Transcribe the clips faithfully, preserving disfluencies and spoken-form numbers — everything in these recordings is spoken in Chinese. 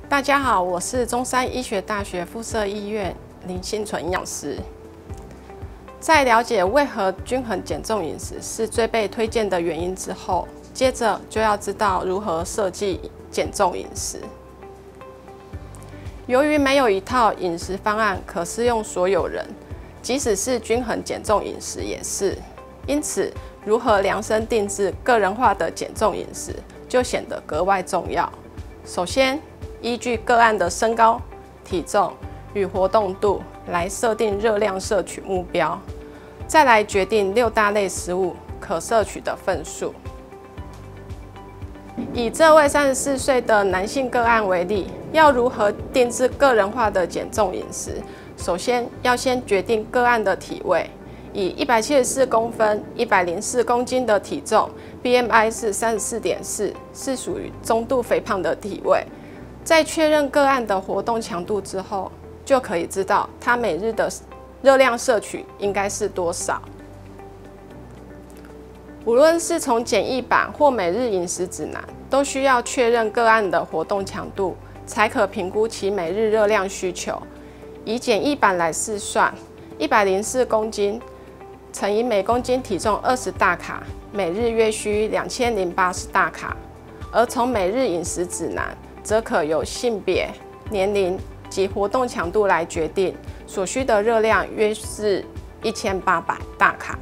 大家好，我是中山医学大学附设医院林欣纯营养师。在了解为何均衡减重饮食是最被推荐的原因之后，接着就要知道如何设计减重饮食。由于没有一套饮食方案可适用所有人，即使是均衡减重饮食也是。因此，如何量身定制个人化的减重饮食就显得格外重要。首先，依据个案的身高、体重与活动度来设定热量摄取目标，再来决定六大类食物可摄取的份数。以这位三十四岁的男性个案为例，要如何定制个人化的减重饮食？首先要先决定个案的体位，以一百七十四公分、一百零四公斤的体重 ，B M I 是 三十四点四， 是属于中度肥胖的体位。在确认个案的活动强度之后，就可以知道他每日的热量摄取应该是多少。无论是从简易版或每日饮食指南，都需要确认个案的活动强度，才可评估其每日热量需求。以简易版来试算，一百零四公斤乘以每公斤体重二十大卡，每日约需两千零八十大卡。而从每日饮食指南，则可由性别、年龄及活动强度来决定，所需的热量约是一千八百大卡。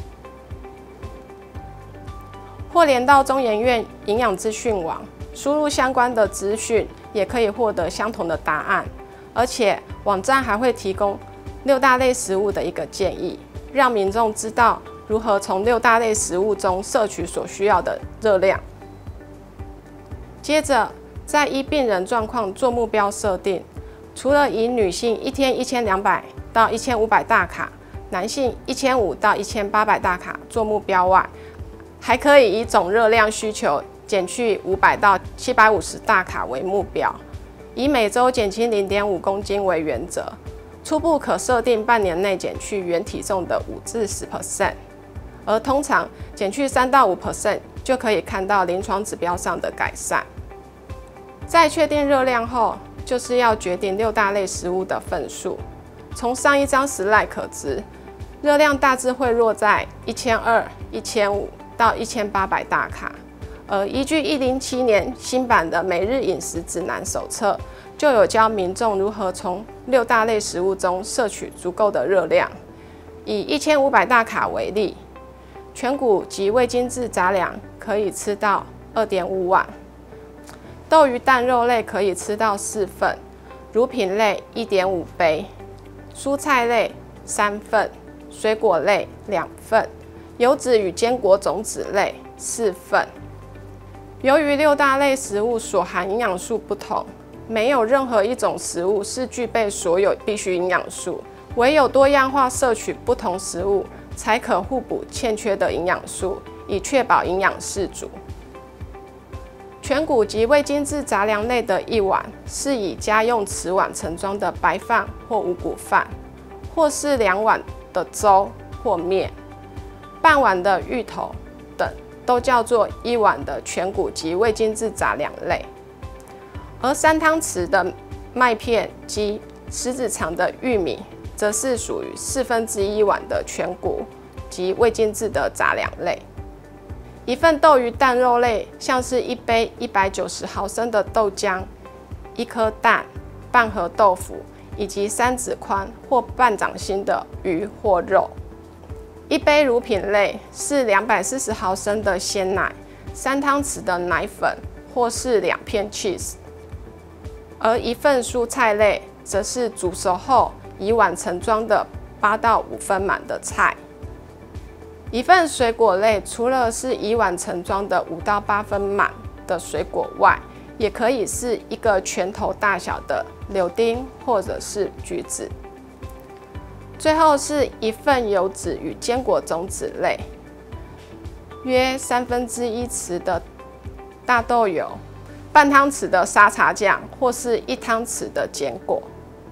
或连到中研院营养资讯网，输入相关的资讯，也可以获得相同的答案。而且网站还会提供六大类食物的一个建议，让民众知道如何从六大类食物中摄取所需要的热量。接着，再依病人状况做目标设定，除了以女性一天一千两百到一千五百大卡，男性一千五到一千八百大卡做目标外，还可以以总热量需求减去五百到七百五十大卡为目标，以每周减轻 零点五公斤为原则，初步可设定半年内减去原体重的五至十 percent， 而通常减去三到五 percent 就可以看到临床指标上的改善。在确定热量后，就是要决定六大类食物的份数。从上一张 slide 可知，热量大致会落在一千二百、一千五百到一千八百大卡。而依据一百零七年新版的每日饮食指南手册，就有教民众如何从六大类食物中摄取足够的热量。以一千五百大卡为例，全谷及未精制杂粮可以吃到 二点五碗。豆鱼蛋肉类可以吃到四份，乳品类 一点五杯，蔬菜类三份，水果类两份，油脂与坚果种子类四份。由于六大类食物所含营养素不同，没有任何一种食物是具备所有必需营养素，唯有多样化摄取不同食物，才可互补欠缺的营养素，以确保营养适足。全谷及未精制杂粮类的一碗，是以家用瓷碗盛装的白饭或五谷饭，或是两碗的粥或面，半碗的芋头等，都叫做一碗的全谷及未精制杂粮类。而三汤匙的麦片及食指长的玉米，则是属于四分之一碗的全谷及未精制的杂粮类。一份豆鱼蛋肉类，像是一杯一百九十毫升的豆浆、一颗蛋、半盒豆腐，以及三指宽或半掌心的鱼或肉。一杯乳品类是两百四十毫升的鲜奶、三汤匙的奶粉，或是两片 cheese。而一份蔬菜类，则是煮熟后以碗盛装的八到五分满的菜。一份水果类，除了是以碗盛装的五到八分满的水果外，也可以是一个拳头大小的柳丁或者是橘子。最后是一份油脂与坚果种子类，约三分之一匙的大豆油，半汤匙的沙茶酱，或是一汤匙的坚果。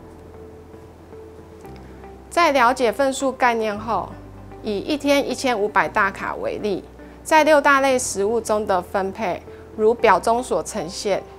在了解份数概念后，以一天一千五百大卡为例，在六大类食物中的分配，如表中所呈现，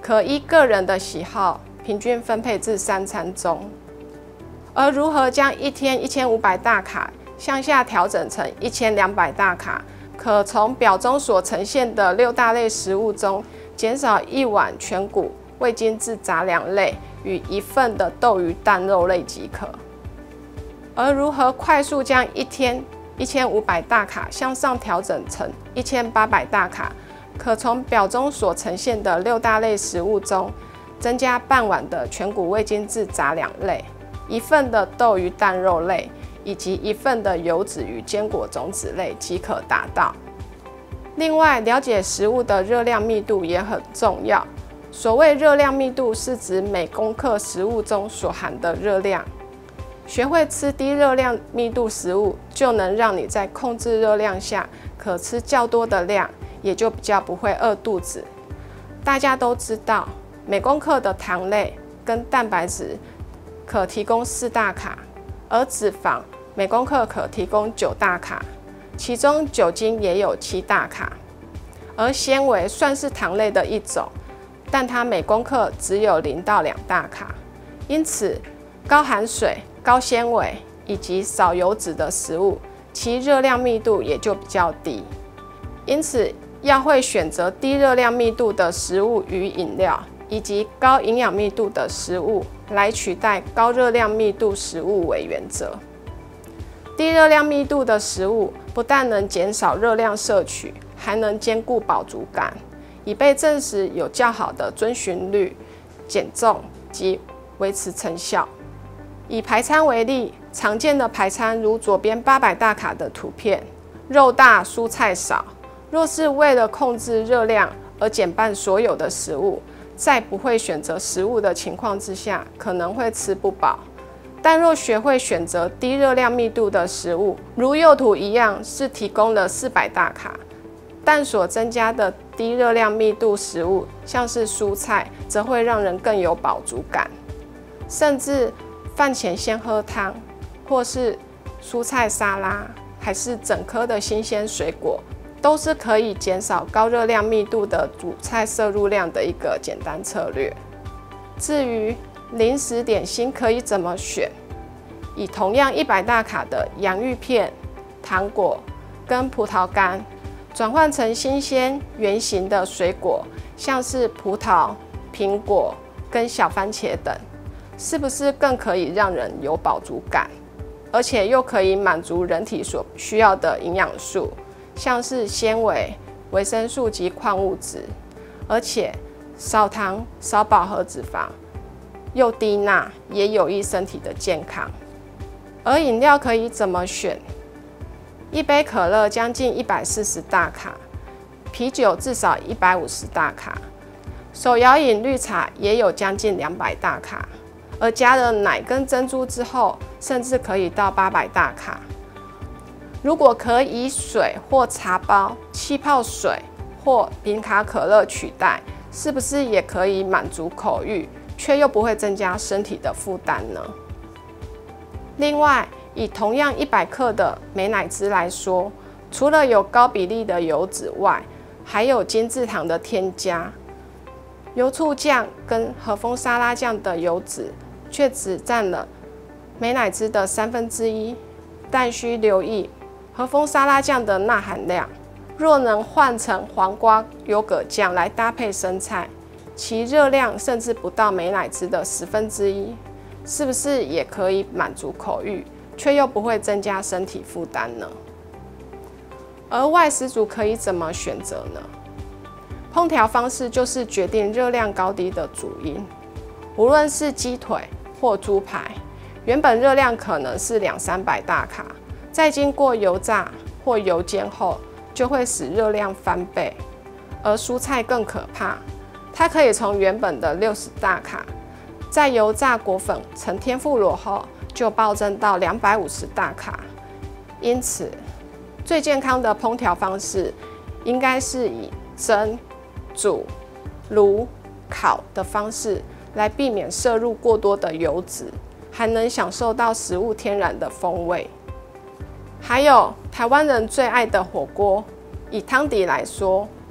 可依个人的喜好平均分配至三餐中。而如何将一天一千五百大卡向下调整成一千两百大卡，可从表中所呈现的六大类食物中减少一碗全谷未精制杂粮类与一份的豆鱼蛋肉类即可。而如何快速将一天一千五百大卡向上调整成一千八百大卡，可从表中所呈现的六大类食物中增加半碗的全谷未精制杂粮类、一份的豆鱼蛋肉类以及一份的油脂与坚果种子类即可达到。另外，了解食物的热量密度也很重要。所谓热量密度，是指每公克食物中所含的热量。学会吃低热量密度食物，就能让你在控制热量下，可吃较多的量，也就比较不会饿肚子。大家都知道，每公克的糖类跟蛋白质可提供四大卡，而脂肪每公克可提供九大卡，其中酒精也有七大卡。而纤维算是糖类的一种，但它每公克只有零到两大卡，因此高含水、高纤维以及少油脂的食物，其热量密度也就比较低。因此，要会选择低热量密度的食物与饮料，以及高营养密度的食物来取代高热量密度食物为原则。低热量密度的食物不但能减少热量摄取，还能兼顾饱足感，已被证实有较好的遵循率、减重及维持成效。以排餐为例，常见的排餐如左边八百大卡的图片，肉大蔬菜少。若是为了控制热量而减半所有的食物，在不会选择食物的情况之下，可能会吃不饱。但若学会选择低热量密度的食物，如右图一样是提供了四百大卡，但所增加的低热量密度食物，像是蔬菜，则会让人更有饱足感。甚至饭前先喝汤，或是蔬菜沙拉，还是整颗的新鲜水果，都是可以减少高热量密度的主菜摄入量的一个简单策略。至于零食点心可以怎么选？以同样一百大卡的洋芋片、糖果跟葡萄干，转换成新鲜圆形的水果，像是葡萄、苹果跟小番茄等，是不是更可以让人有饱足感，而且又可以满足人体所需要的营养素，像是纤维、维生素及矿物质，而且少糖、少饱和脂肪，又低钠，也有益身体的健康。而饮料可以怎么选？一杯可乐将近一百四十大卡，啤酒至少一百五十大卡，手摇饮绿茶也有将近两百大卡，而加了奶跟珍珠之后，甚至可以到八百大卡。如果可以水或茶包、气泡水或零卡可乐取代，是不是也可以满足口欲，却又不会增加身体的负担呢？另外，以同样一百克的美乃滋来说，除了有高比例的油脂外，还有精制糖的添加。油醋酱跟和风沙拉酱的油脂却只占了美乃滋的三分之一，但需留意和风沙拉酱的钠含量。若能换成黄瓜优格酱来搭配生菜，其热量甚至不到美乃滋的十分之一，是不是也可以满足口欲，却又不会增加身体负担呢？而外食族可以怎么选择呢？烹调方式就是决定热量高低的主因。无论是鸡腿或猪排，原本热量可能是两三百大卡，在经过油炸或油煎后，就会使热量翻倍。而蔬菜更可怕，它可以从原本的六十大卡，在油炸裹粉成天妇罗后，就暴增到两百五十大卡。因此，最健康的烹调方式应该是以蒸、煮、卤、烤的方式来避免摄入过多的油脂，还能享受到食物天然的风味。还有台湾人最爱的火锅，以汤底来说，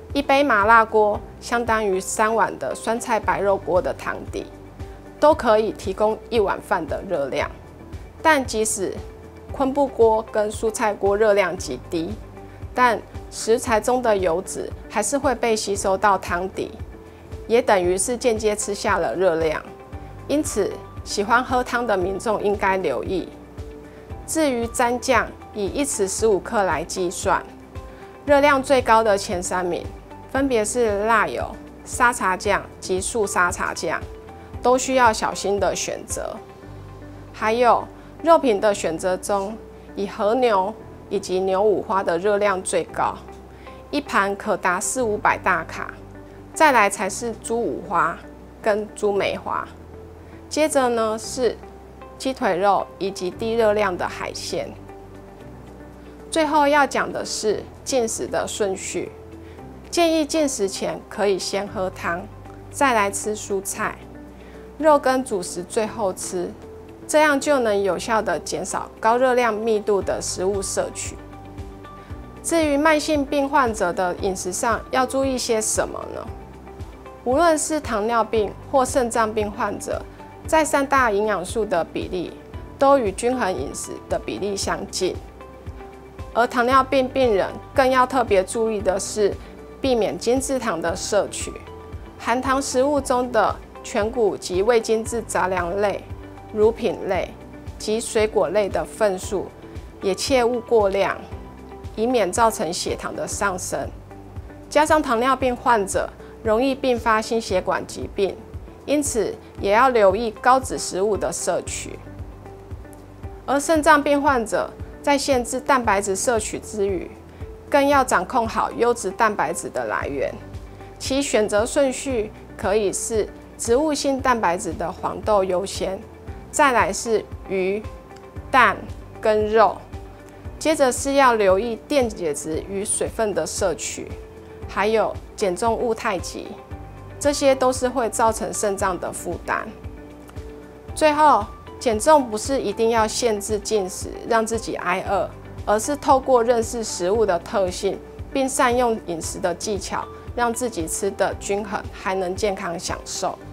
一杯麻辣锅相当于三碗的酸菜白肉锅的汤底，都可以提供一碗饭的热量。但即使昆布锅跟蔬菜锅热量极低，但食材中的油脂还是会被吸收到汤底，也等于是间接吃下了热量。因此，喜欢喝汤的民众应该留意。至于蘸酱，以一匙十五克来计算，热量最高的前三名分别是辣油、沙茶酱及素沙茶酱，都需要小心的选择。还有肉品的选择中，以和牛以及牛五花的热量最高，一盘可达四五百大卡。再来才是猪五花跟猪梅花，接着呢是鸡腿肉以及低热量的海鲜。最后要讲的是进食的顺序，建议进食前可以先喝汤，再来吃蔬菜，肉跟主食最后吃，这样就能有效的减少高热量密度的食物摄取。至于慢性病患者的饮食上要注意些什么呢？无论是糖尿病或肾脏病患者，在三大营养素的比例都与均衡饮食的比例相近。而糖尿病病人更要特别注意的是，避免精制糖的摄取，含糖食物中的全谷及未精制杂粮类、乳品类及水果类的份数也切勿过量，以免造成血糖的上升。加上糖尿病患者容易并发心血管疾病，因此也要留意高脂食物的摄取。而肾脏病患者在限制蛋白质摄取之余，更要掌控好优质蛋白质的来源。其选择顺序可以是植物性蛋白质的黄豆优先，再来是鱼、蛋跟肉，接着是要留意电解质与水分的摄取，还有减重物太极，这些都是会造成肾脏的负担。最后，减重不是一定要限制进食，让自己挨饿，而是透过认识食物的特性，并善用饮食的技巧，让自己吃得均衡，还能健康享受。